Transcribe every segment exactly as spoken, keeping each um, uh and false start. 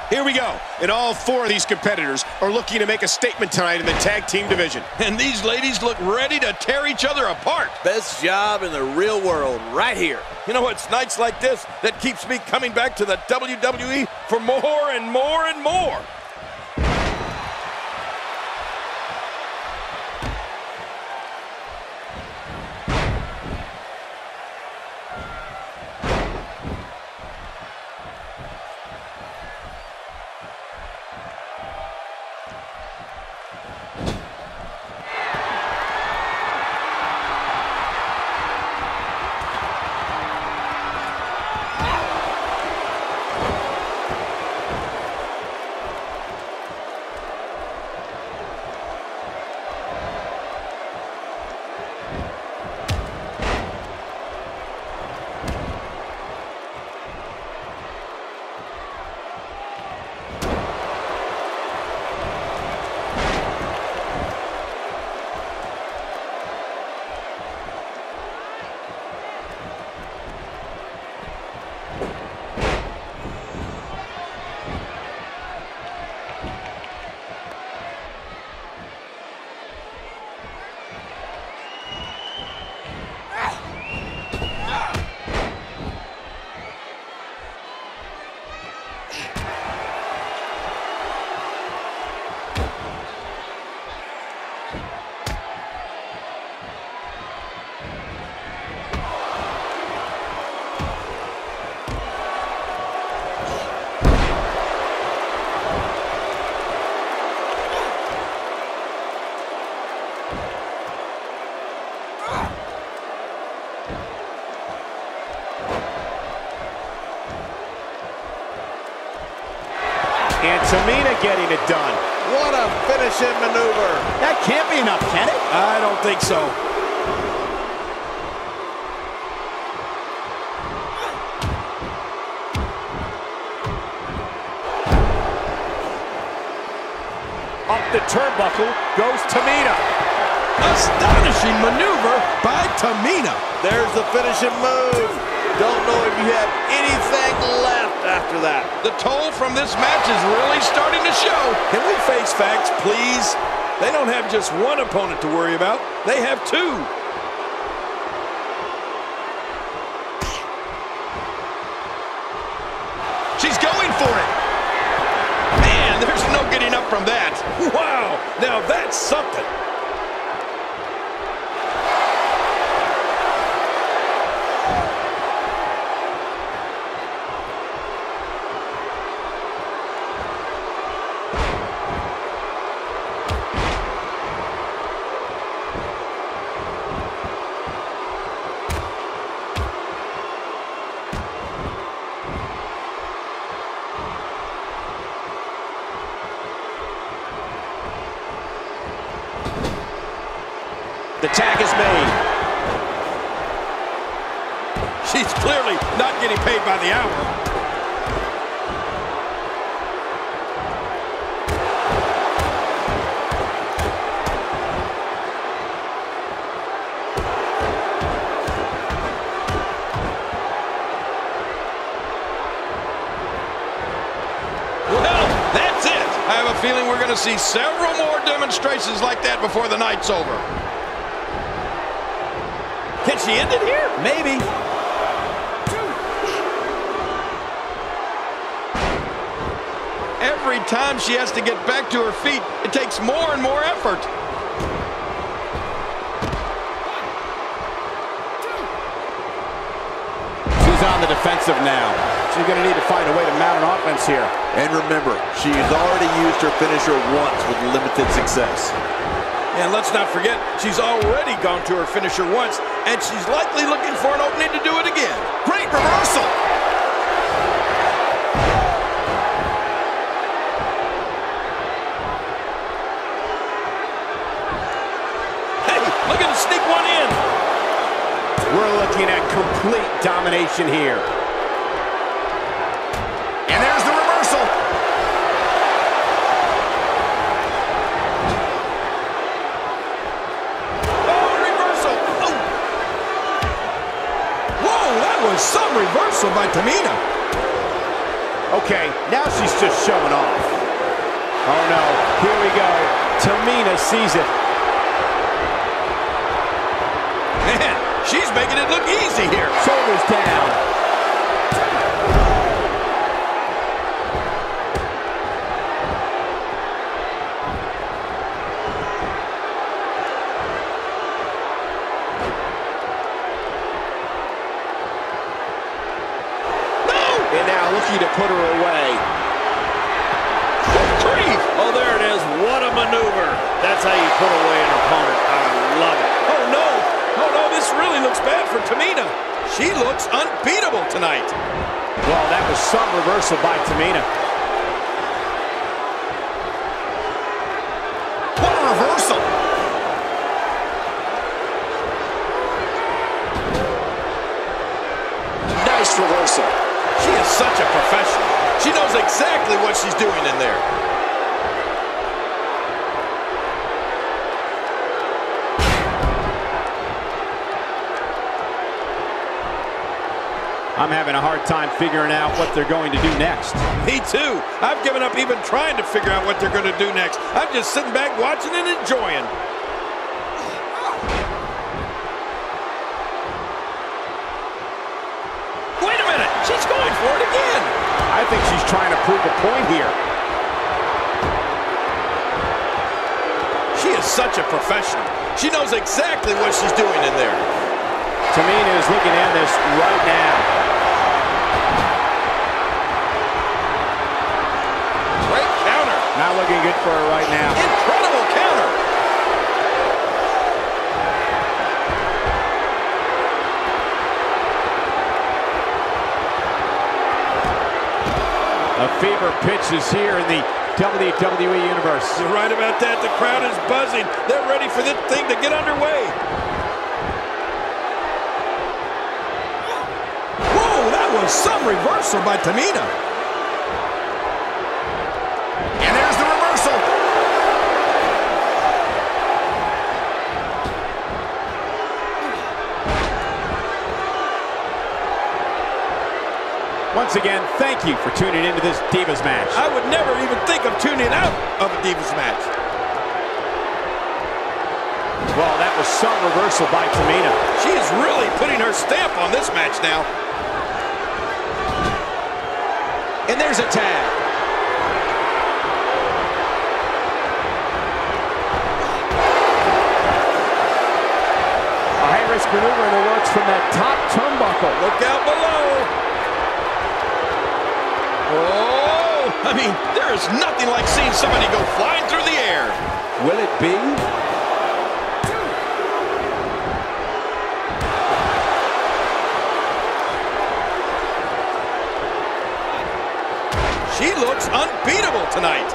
Here we go. And all four of these competitors are looking to make a statement tonight in the tag team division. And these ladies look ready to tear each other apart. Best job in the real world right here. You know, it's nights like this that keeps me coming back to the W W E for more and more and more. And Tamina getting it done. What a finishing maneuver. That can't be enough, can it? I don't think so. Up the turnbuckle goes Tamina. Astonishing maneuver by Tamina. There's the finishing move. Don't know if you have anything left after that. The toll from this match is really starting to show. Can we face facts, please? They don't have just one opponent to worry about. They have two. She's going for it. Man, there's no getting up from that. Wow, now that's something. The tag is made. She's clearly not getting paid by the hour. Well, that's it. I have a feeling we're going to see several more demonstrations like that before the night's over. Can she end it here? Maybe. Every time she has to get back to her feet, it takes more and more effort. She's on the defensive now. She's going to need to find a way to mount an offense here. And remember, she's already used her finisher once with limited success. And let's not forget, she's already gone to her finisher once, and she's likely looking for an opening to do it again. Great reversal. Hey, look at the sneak one in. We're looking at complete domination here. And there's the reversal. Some reversal by Tamina. Okay, now she's just showing off. Oh no, here we go. Tamina sees it. Man, she's making it look easy here. Shoulders down. And now looking to put her away. Three. Oh, there it is. What a maneuver. That's how you put away an opponent. I love it. Oh, no. Oh, no, this really looks bad for Tamina. She looks unbeatable tonight. Well, that was some reversal by Tamina. What a reversal. Nice reversal. She is such a professional. She knows exactly what she's doing in there. I'm having a hard time figuring out what they're going to do next. Me too. I've given up even trying to figure out what they're going to do next. I'm just sitting back watching and enjoying. Wait a minute. She's going for it again. I think she's trying to prove a point here. She is such a professional. She knows exactly what she's doing in there. Tamina is looking at this right now. Great counter. Not looking good for her right now. Incredible counter. A fever pitch is here in the W W E Universe. You're right about that. The crowd is buzzing. They're ready for this thing to get underway. Whoa, that was some reversal by Tamina. And there's the reversal. Once again, thank you for tuning into this Divas match. I would never even think of tuning out of a Divas match. Well, that was some reversal by Tamina. She is really putting her stamp on this match now. And there's a tag. A high-risk maneuver in the works from that top turnbuckle. Look out below. Oh, I mean, there is nothing like seeing somebody go flying through the air. Will it be? She looks unbeatable tonight.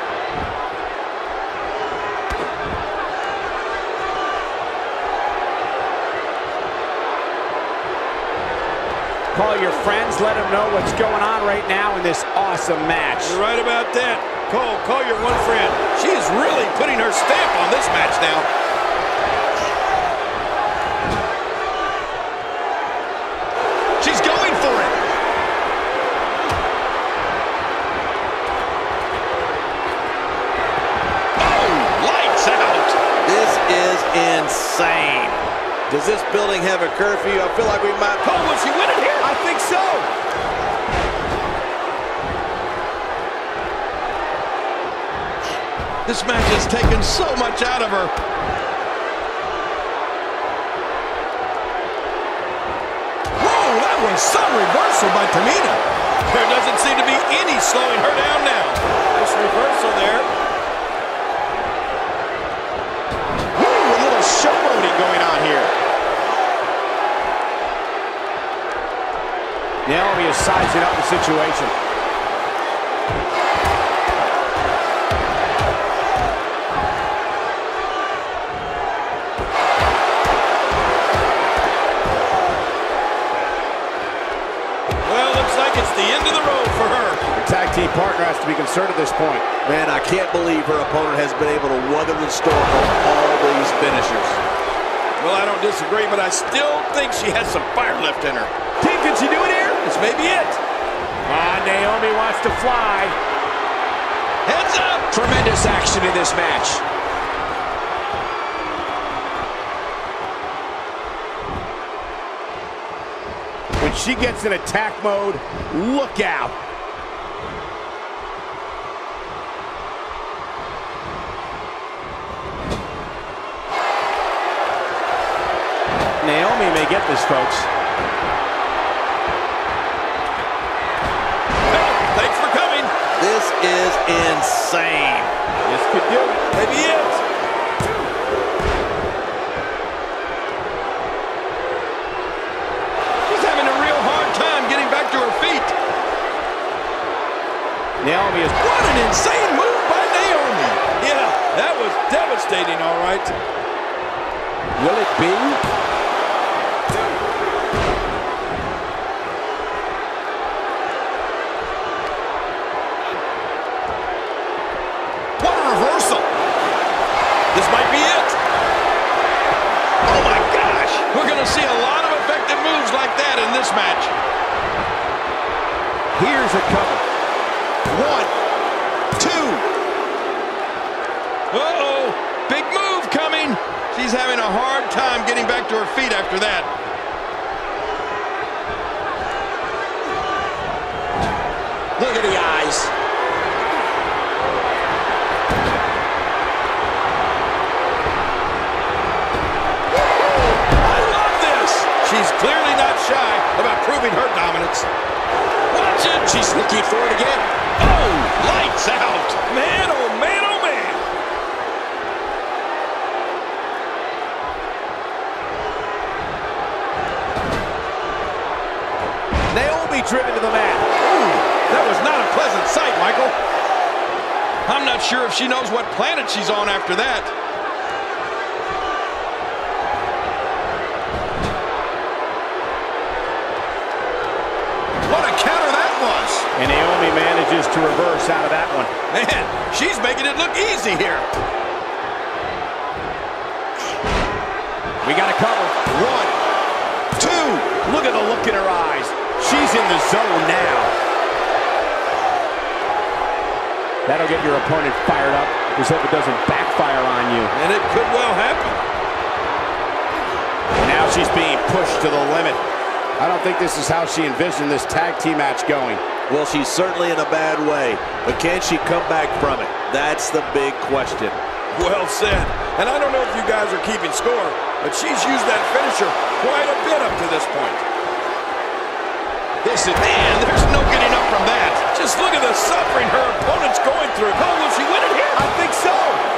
Call your friends, let them know what's going on right now in this awesome match. You're right about that. Cole, call your one friend. She is really putting her stamp on this match now. She's going for it. Oh, lights out. This is insane. Does this building have a curfew? I feel like we might... Cole, will she win it here? I think so. This match has taken so much out of her. Whoa, that was some reversal by Tamina. There doesn't seem to be any slowing her down now. Nice reversal there. Woo, a little showboating going on here. Naomi is sizing up the situation. Well, looks like it's the end of the road for her. The tag team partner has to be concerned at this point. Man, I can't believe her opponent has been able to weather the storm of all these finishers. Well, I don't disagree, but I still think she has some fire left in her. Team, can she do it here? This may be it. Ah, Naomi wants to fly. Heads up! Tremendous action in this match. When she gets in attack mode, look out. Naomi may get this, folks. Thanks for coming. This is insane. This could do it. Maybe it. She's having a real hard time getting back to her feet. Naomi is... What an insane move by Naomi. Yeah, that was devastating, all right. Will it be? What a reversal. This might be it. Oh, my gosh. We're going to see a lot of effective moves like that in this match. Here's a cover. One, two. Uh-oh, big move coming. She's having a hard time getting back to her feet after that. Look at the eyes. I love this. She's clearly not shy about proving her dominance. Watch it. She's looking for it again. Oh, lights out. Man, oh man, oh man. Naomi driven to the mat. Ooh, that was not a pleasant sight, Michael. I'm not sure if she knows what planet she's on after that. What a counter that was. And Naomi manages to reverse out of that one. Man, she's making it look easy here. We got a cover. One, two. Look at the look in her eyes. She's in the zone now. That'll get your opponent fired up. Just hope it doesn't backfire on you. And it could well happen. And now she's being pushed to the limit. I don't think this is how she envisioned this tag team match going. Well, she's certainly in a bad way, but can she come back from it? That's the big question. Well said. And I don't know if you guys are keeping score, but she's used that finisher quite a bit up to this point. This is, man, there's no getting up from that. Just look at the suffering her opponent's going through. Oh, will she win it here? I think so.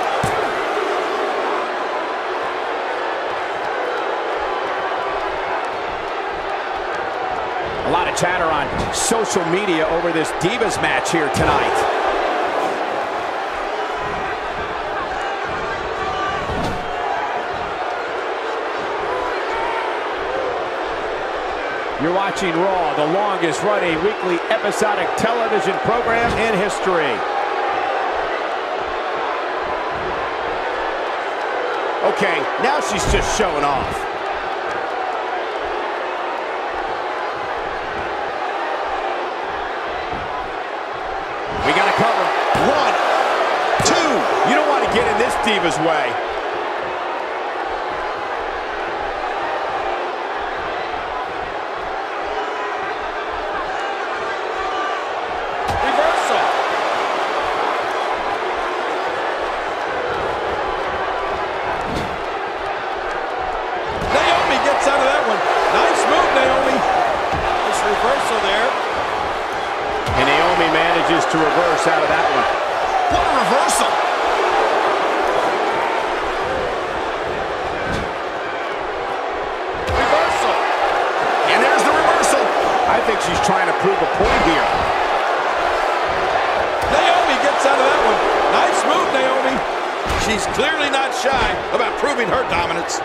A lot of chatter on social media over this Divas match here tonight. You're watching Raw, the longest running weekly episodic television program in history. Okay, now she's just showing off. We got a cover. One, two. You don't want to get in this Diva's way. Reversal. Naomi gets out of that one. Nice move, Naomi. Nice reversal there. And Naomi manages to reverse out of that one. What a reversal. Reversal. And there's the reversal. I think she's trying to prove a point here. Naomi gets out of that one. Nice move, Naomi. She's clearly not shy about proving her dominance.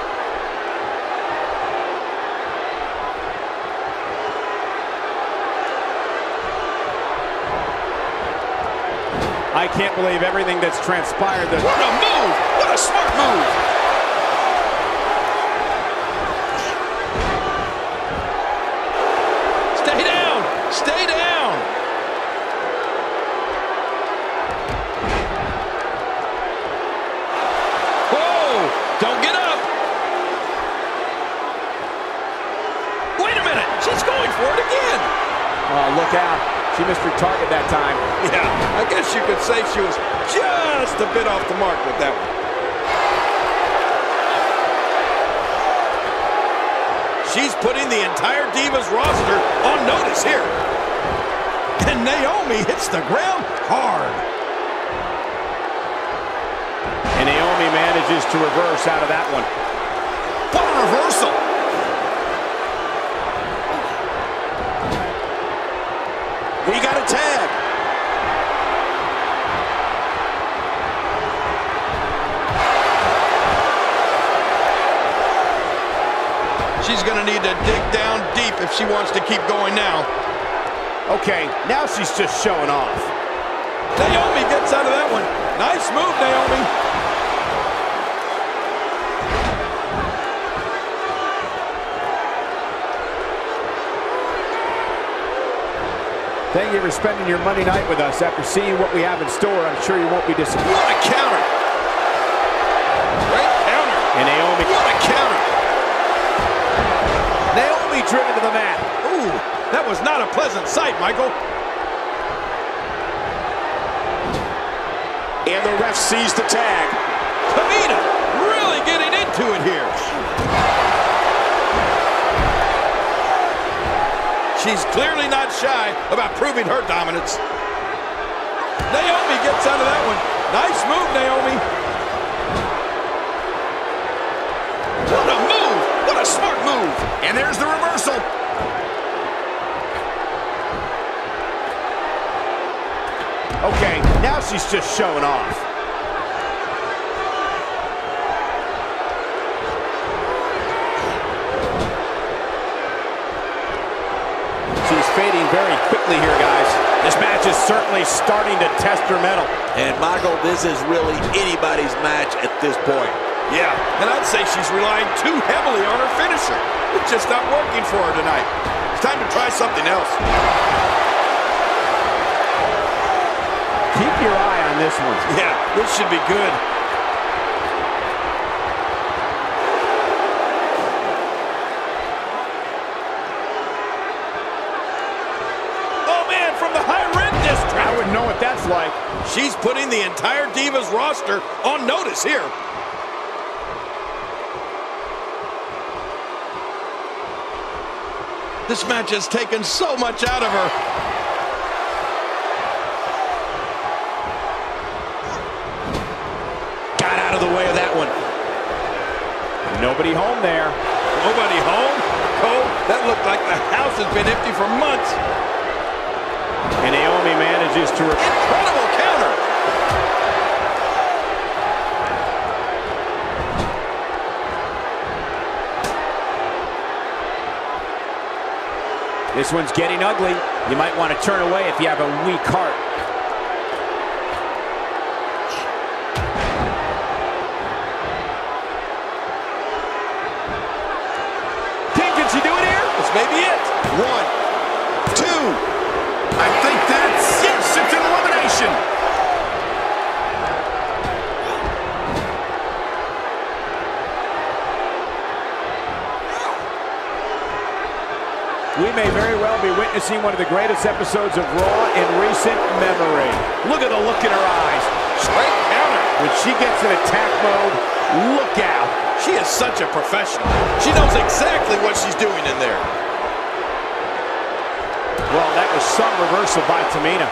I can't believe everything that's transpired. That What a move! What a smart move! Stay down! Stay down! Oh, look out. She missed her target that time. Yeah, I guess you could say she was just a bit off the mark with that one. She's putting the entire Divas roster on notice here. And Naomi hits the ground hard. And Naomi manages to reverse out of that one. What a reversal! We got a tag. She's going to need to dig down deep if she wants to keep going now. Okay, now she's just showing off. Naomi gets out of that one. Nice move, Naomi. Thank you for spending your Monday night with us. After seeing what we have in store, I'm sure you won't be disappointed. What a counter. Great counter. And Naomi. What a counter. Naomi driven to the mat. Ooh, that was not a pleasant sight, Michael. And the ref sees the tag. Tamina really getting into it here. She's clearly not shy about proving her dominance. Naomi gets out of that one. Nice move, Naomi. What a move. What a smart move. And there's the reversal. Okay, now she's just showing off. She's fading very quickly here, guys. This match is certainly starting to test her mettle. And Michael, this is really anybody's match at this point. Yeah, and I'd say she's relying too heavily on her finisher. It's just not working for her tonight. It's time to try something else. Keep your eye on this one. Yeah, this should be good. Oh, man, from the high-rent district. I wouldn't know what that's like. She's putting the entire Divas roster on notice here. This match has taken so much out of her. Got out of the way of that one. Nobody home there. Nobody home? Cole, that looked like the house has been empty for months. And Naomi manages to... Incredible counter. This one's getting ugly. You might want to turn away if you have a weak heart. King, can she do it here? This may be it. One, two. I think that's yes, it's an elimination. We may very well be witnessing one of the greatest episodes of Raw in recent memory. Look at the look in her eyes. Straight counter. When she gets in attack mode, look out. She is such a professional. She knows exactly what she's doing in there. Well, that was some reversal by Tamina.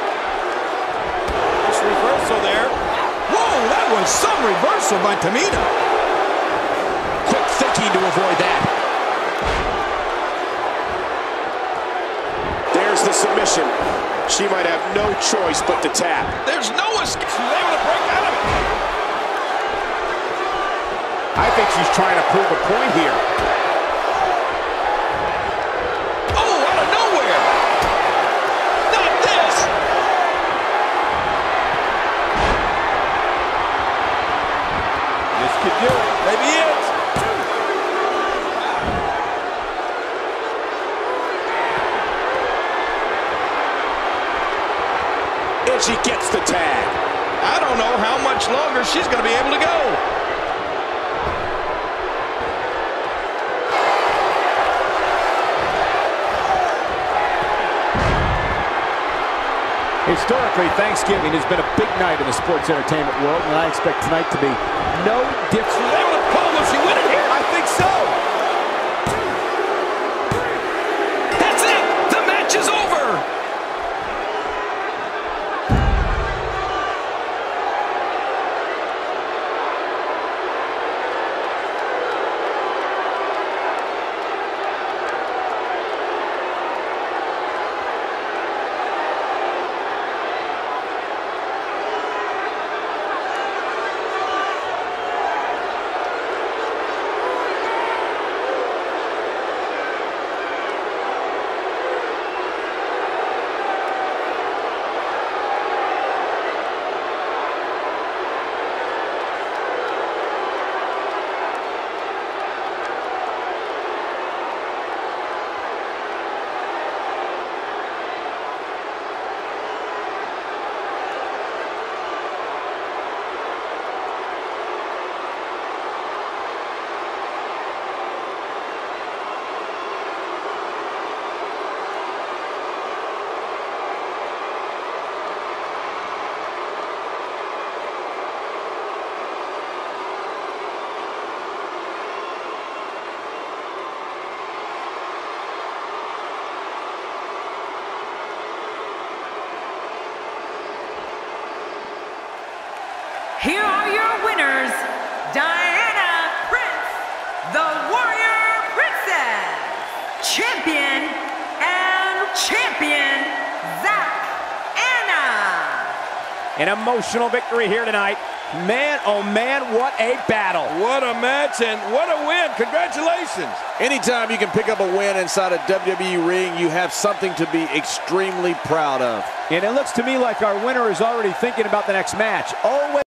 This reversal there. Whoa, that was some reversal by Tamina. Quick thinking to avoid that. There's the submission. She might have no choice but to tap. There's no escape. She's able to break out of it. I think she's trying to prove a point here. Oh, out of nowhere. Not this. This could do it. Maybe it. And she gets the tag. I don't know how much longer she's going to be able to go. Historically, Thanksgiving has been a big night in the sports entertainment world, and I expect tonight to be no different. They want to call him. She win it here. I think so. That's it. The match is over. Here are your winners, Diana Prince, the Warrior Princess, champion, and champion, Zach Anna. An emotional victory here tonight. Man, oh man, what a battle. What a match and what a win. Congratulations. Anytime you can pick up a win inside a W W E ring, you have something to be extremely proud of. And it looks to me like our winner is already thinking about the next match. Always